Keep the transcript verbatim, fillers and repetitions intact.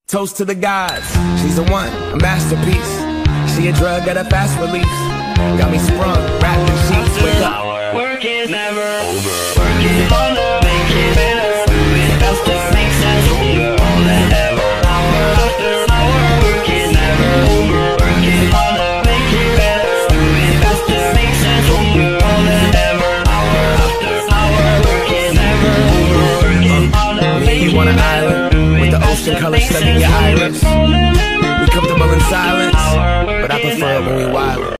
Toast to the gods, she's a one, a masterpiece. She a drug at a fast release. Got me sprung, wrapped in sheets, wake up. Work is never over. Work is harder, make it better. Do it faster, make sense, longer, more than ever. Hour after hour, work is never over. Work is harder, make it better. Do it faster, make sense, longer, more than ever. Hour after hour, work is never over. Work is harder, make it better. With the ocean color stuck in your iris.